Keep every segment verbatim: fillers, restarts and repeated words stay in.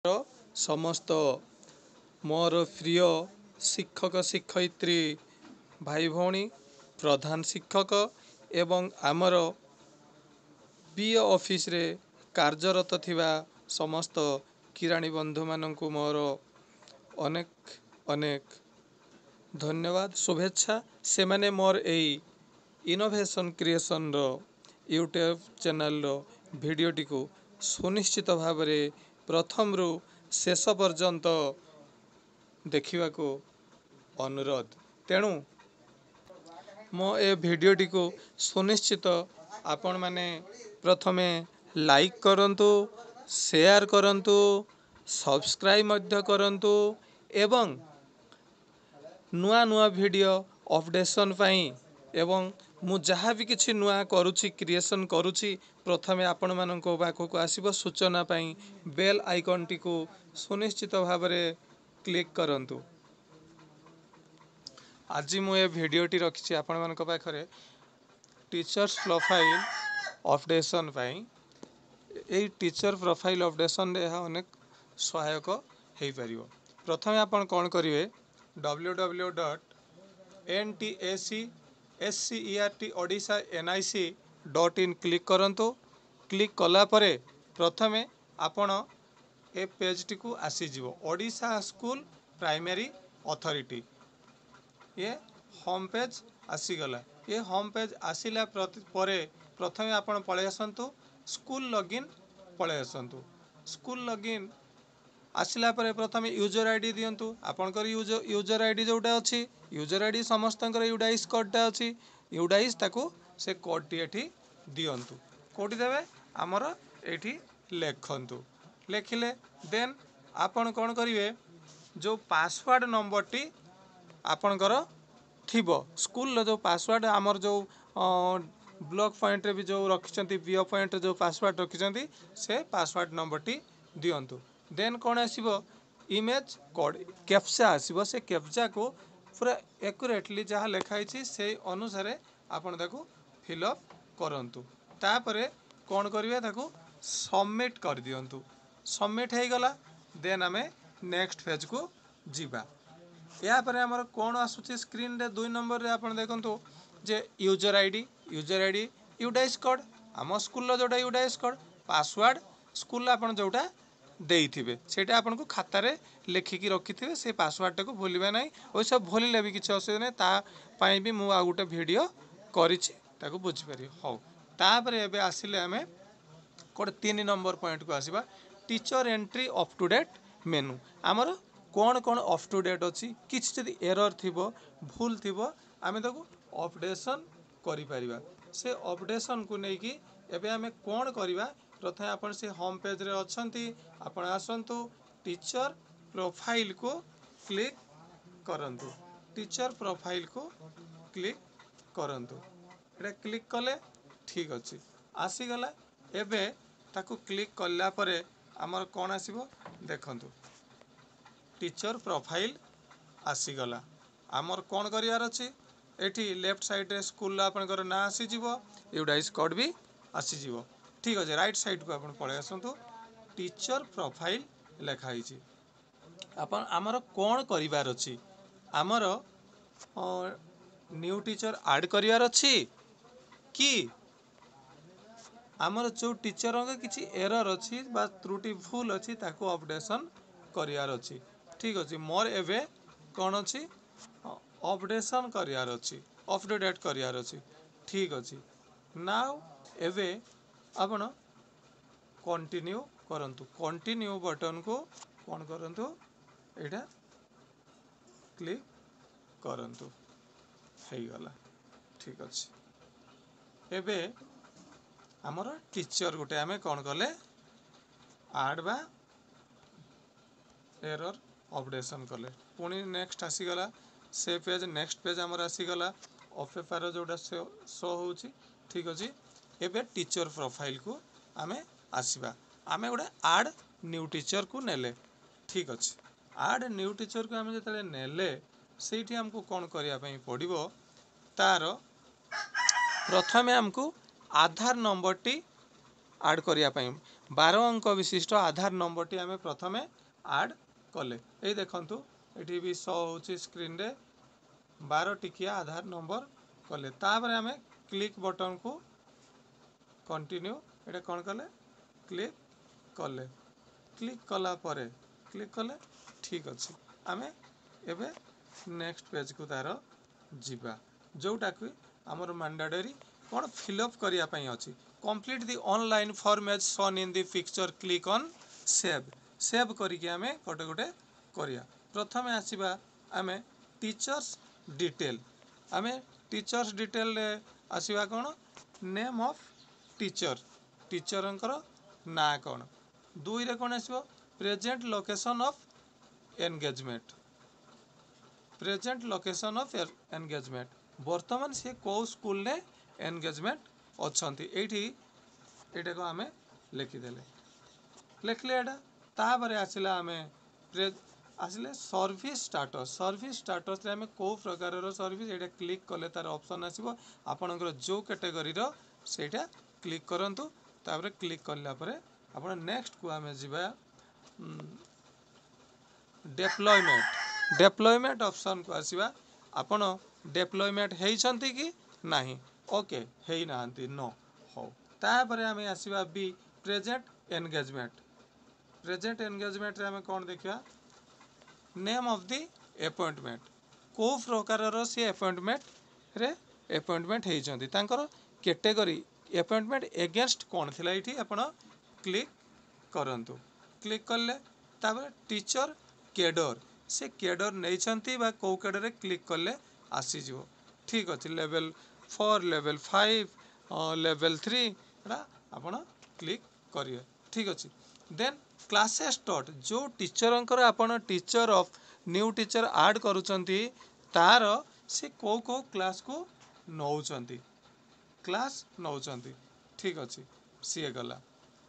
समस्त मोर प्रिय शिक्षक शिक्षयित्री भाई भौणी प्रधान शिक्षक एवं आमर पी ऑफिस रे कार्यरत थिबा समस्त किराणी बंधु माननकु मोर अनेक अनेक धन्यवाद शुभेच्छा से माने मोर एई इनोवेशन क्रिएशन रो यूट्यूब चैनल रो भिडियोटी को सुनिश्चित भाव में प्रथम रु शेष पर्यंत देखा को अनुरोध तेणु मो ए भिडियोटी को सुनिश्चित आपण माने प्रथमे लाइक करंतु शेयर करंतु सब्सक्राइब मध्य करंतु एवं नुआ नुआ वीडियो अपडेशन पाई एवं मु जहाँ भी किछि नुआ करुछि क्रिएशन करुछि प्रथमे आपण मानक पाखक आसीबो सूचना पाई बेल आइकन टी को सुनिश्चित भाव में क्लिक करंतु। आज मु ए भिडियोटी रखिछि आपण मानक पाखरे टीचर्स प्रोफाइल अपडेशन पाई ए टीचर प्रोफाइल अपडेशन रे अनेक सहायक हेई परिबो। प्रथमे आपण कोन करिवे W W W dot N T A C S C E R T Odisha N I C dot in click करंतु। क्लिक कला परे प्रथमे आपण ए पेज टी को आसी जीवो ओडिशा स्कूल प्राइमरी अथॉरिटी ये होम पेज आसी गला। ये होम पेज आसिला परे प्रथमे आपण पळे आसंतु स्कूल लॉगिन पळे आसंतु स्कूल लॉगिन आसिला परे प्रथमे यूजर आईडी दियंतु आपनकर यूजर यूजर आईडी जोटा अछि यूजर आईडी समस्तंकर यूडाइस कोडटा अछि यूडाइस ताको से कोड टी एठी दियंतु कोडी देबे हमर एठी लेखंतु लेखिले देन आपण कोन करिवे जो पासवर्ड नंबर टी आपनकर थिबो स्कूल लो जो पासवर्ड हमर जो ब्लॉक पॉइंट रे भी जो रखिसंती बीओ पॉइंट जो पासवर्ड रखिसंती से पासवर्ड नंबर टी दियंतु। देन कौन आसीबो इमेज कोड कैप्चा आसीबो से कैप्चा को पूरा एक्यूरेटली जहाँ लिखाई से अनुसार आपण ताको फिलअप करंतु तापरे कौन करिवे ताको सबमिट कर दियंतु सबमिट हे गला। देन आमे नेक्स्ट पेज को जीवा या परे हमर कोन आसुची स्क्रीन रे दुई नंबर रे आपण देखंतु जे user ID user ID UDISE code आम स्कूल जोटा यूडाइस कोड पासवर्ड स्कूल आपण जोटा देइथिबे सेटा आपन को खाता रे लेखिकी रखिथिबे से पासवर्ड टा को भूलिबे नै ओइ सब भूलिले भी किछ असुविधा नै ता पई भी मु आ गुटे वीडियो करिछि ताको बुझि पारि हो। तापरे एबे आसिले हमें कोड तीन नंबर पॉइंट को आसीबा teacher entry up to date menu हमर कोन कोन अप टू डेट अछि किछ जदि एरर थिबो भूल थिबो आमे ताको अपडेशन करि परिबा से अपडेशन को नै कि एबे हमें कोन करिबा प्रथमे आपण से होम पेज रे अछंती आपण आसंतु टीचर प्रोफाइल को क्लिक करंतु टीचर प्रोफाइल को क्लिक करंतु एटा क्लिक कले ठीक अछि आसी गला। एबे ताको क्लिक कला परे हमर कोन आसीबो देखंतु टीचर प्रोफाइल आसी गला हमर कोन करियार अछि एठी लेफ्ट साइड रे स्कूल आपनकर ना आसी जीवो यूडाइस कोड भी आसी जीवो ठीक अछि। राइट साइड को आपण पळे आसंतु टीचर प्रोफाइल लेखाई छी अपन आमर कोन करिवार अछि आमर न्यू टीचर ऐड करिवार अछि कि आमर जो टीचर के किछि एरर अछि बा त्रुटि भूल अछि ताको अपडेशन करिवार अछि ठीक अछि। मोर एबे कोन अछि अपडेशन करिवार अछि अपडेट करिवार अछि ठीक अछि। नाउ एबे आपण कंटिन्यू करंतु कंटिन्यू बटन को कौन करंतु एटा क्लिक करंतु हे गला ठीक अछि। एबे हमर टीचर गुटे हमें कौन कले ऐड बा एरर अपडेशन कले पुनी नेक्स्ट आसी गला से पेज नेक्स्ट पेज हमर आसी गला ऑफेफार जोटा शो होउची ठीक अछि। एबे टीचर प्रोफाइल को आमे आसीबा आमे गोटे ऐड न्यू टीचर को नेले ठीक अछि। ऐड न्यू टीचर को आमे जतले नेले सेठी हमको कोन करिया पई पड़िबो तार प्रथमे हमको आधार नंबर टी ऐड करिया पई बारह अंक विशिष्ट आधार नंबर टी आम प्रथम ऐड कले ये देखु ये भी शो हो स्क्रीन रे बारह टिकिया आधार नंबर कले तापर आम क्लिक बटन को कंटिन्यू ये कौन कले क्लिक कले क्लिक कला परे क्लिक कले ठीक अच्छे आम एबे नेक्स्ट पेज को तार जीवा जोटा कि आमर मैंडेटरी कौन फिलअप करने अच्छी complete the online form as shown in the picture click on save save करके आम गोटे गोटे करिया प्रथम आसीबा आम टीचर्स डिटेल आम टीचर्स डिटेल रे आसीबा कौन नेम ऑफ टीचर टीचर ना कौन दुई रे कौन आसीबो present location of engagement present location of engagement वर्तमान से कौ स्कूल रे एंगेजमेंट अच्छी ये ये को आम लिखिदेले लिखले एटा तापर आसला आम आसले सर्विस स्टाटस सर्विस स्टाटस रे आम को प्रकार सर्विस ये क्लिक कले तार ऑप्शन आसीबो आपनकर जो कैटेगरी रो सेटा क्लिक करंतु तापर क्लिक करला परे आपण नेक्स्ट को आम जीवा डेप्लॉयमेंट डेप्लॉयमेंट ऑप्शन को आसीबा आपण डेप्लॉयमेंट हेइछंती कि नाही ओके हेइ नांती नो हो तापर आम आसीबा बी प्रेजेंट एंगेजमेंट प्रेजेंट एंगेजमेंट रे आम कौन देखा नेम ऑफ दी अपॉइंटमेंट को प्रकार सी अपॉइंटमेंट रे अपॉइंटमेंट हेइछंती तांकर कैटेगरी अपॉइंटमेंट एगेंस्ट कौन थिला इठी आपण क्लिक करंतु क्लिक करले तापर टीचर कैडर से कैडर नैछंती बा को कैडर रे क्लिक करले आसी जिवो ठीक अछि level four level five level three एटा आपण क्लिक करिए ठीक अछि देन क्लासेस डॉट जो टीचर आपण teacher of new teacher add करूचंती तार से को को क्लास को नौचंती क्लास नौचंती ठीक अछि सी गला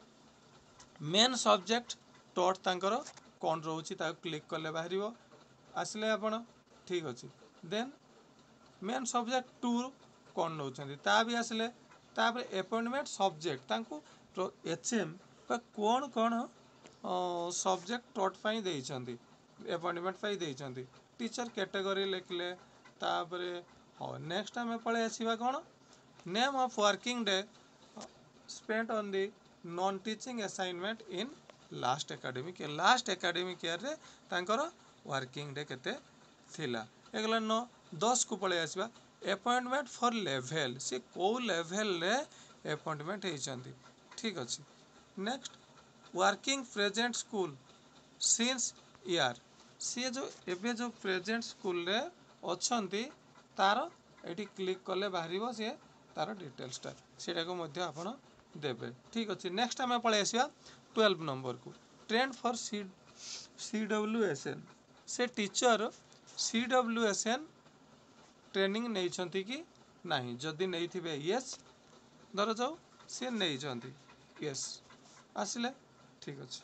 मेन सब्जेक्ट डॉट तांकर कौन रोची ता क्लिक करले बाहरिबो आसले आपण ठीक अछि देन मेन सब्जेक्ट टू कौन नौचंती ता भी आसले तापर अपॉइंटमेंट सब्जेक्ट तांको एचएम बा कौन कौन सब्जेक्ट टॉट पाई देइछंती अपॉइंटमेंट पाई देइछंती टीचर कैटेगरी लिखले तापरे हो नेक्स्ट आम पळे आसीबा कौन name of working day spent on the non teaching assignment in last academic year last academic year रे तांकर वर्किंग डे केते थिला एगला नो दस को पळे आसीबा अपॉइंटमेंट फॉर लेवल से को लेवल रे अपॉइंटमेंट हेइछंती ठीक अछि next working present school since year सी जो एबे जो प्रेजेंट स्कूल रे अछंती तार एटी क्लिक करले बाहरिबो से तार डिटेल्स टा सेटा को मध्य आपण देबे ठीक अछि नेक्स्ट आमे पळे आसीबा ट्वेल्व नंबर को ट्रेंड फॉर सी सीडब्ल्यूएसएन से टीचर सीडब्ल्यूएसएन ट्रेनिंग नहीं छंती कि नहीं जदि नहीं थिबे यस धर जाओ से नहीं छंती यस आसिले ठीक अछि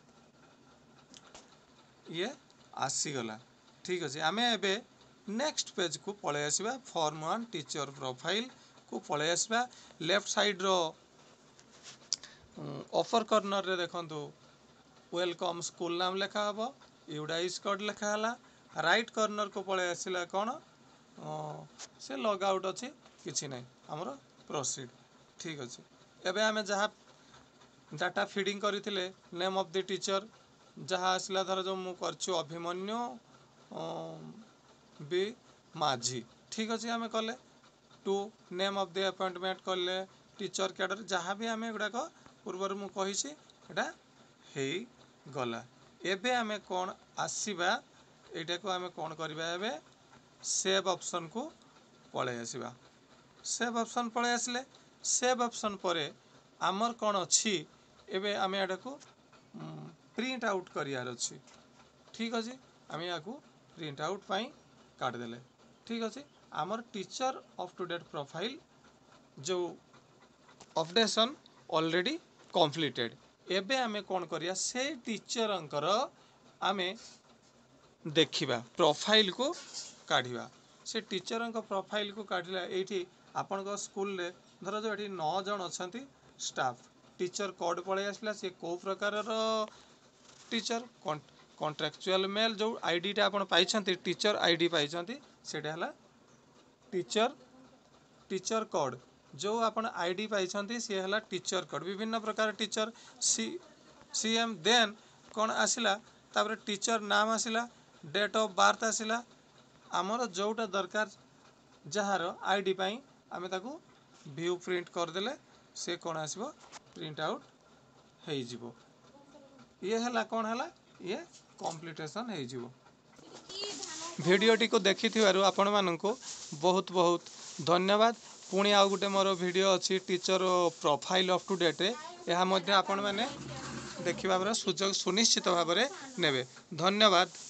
ये आसी गला ठीक अछि आमे एबे नेक्स्ट पेज को पळे आसीबा फॉर्म वन टीचर प्रोफाइल को पळे आसीबा लेफ्ट साइड रो अपर कॉर्नर रे देखंतु वेलकम स्कूल नाम लिखा हबो यूडाइस कोड लिखा हला राइट कॉर्नर को पळे आसिला कोन से लॉग आउट अछि किछि नै हमरो प्रोसीड ठीक अछि एबे हमें जहा डाटा फीडिंग करिथिले नेम ऑफ द टीचर जहा आसिला धर जो मु करछु अभिमन्यु बी माझी ठीक अछि हमें कले to name of the appointment कले टीचर कैडर जहा भी हमें गुडा को पूर्वर मु कहिछि एटा हेई गला एबे हमें कोन आसीबा एटा को हमें कोन करबा एबे सेव ऑप्शन को पळे आसीबा सेव ऑप्शन पळे आसले सेव ऑप्शन परे आमर कोन अछि एबे हमें एटा को प्रिंट आउट करियार अछि ठीक अछि हमें याकू प्रिंट आउट पाई काट देले ठीक अछि आमर teacher up to date profile जो अपडेशन ऑलरेडी कंप्लीटेड एबे हमें कोन करिया से टीचर अंकर हमें देखिबा प्रोफाइल को काढिबा से टीचर का प्रोफाइल को काढिला एठी आपन को स्कूल रे धर जो एठी नौ जन अछंती स्टाफ टीचर कोड पळै आसला से को प्रकार टीचर कॉन्ट्रैक्चुअल मेल जो आईडीटा आपण पाइछंती टीचर आईडी पाइछंती सेटा हला टीचर टीचर कोड जो आपण आईडी पाइछंती से हला टीचर कोड विभिन्न प्रकार टीचर सी सीएम देन कौन आसिला तापर टीचर नाम आसिला डेट ऑफ बर्थ आसिला आमर जोटा दरकार जहार आईडी पाई आमे ताकू व्यू प्रिंट कर देले से कौन आसीबो प्रिंट आउट हेई जिवो ये हला कौन हला ये कंप्लीटेशन हेई जिवो। भिडियोटी को देखि थिवारु आपण माननको बहुत बहुत धन्यवाद। पुणी आउ गुटे मोर वीडियो अच्छी teacher profile up to date यह मध्य आपण माने देखिबा सुযোଗ सुनिश्चित भाव में नेबे। धन्यवाद।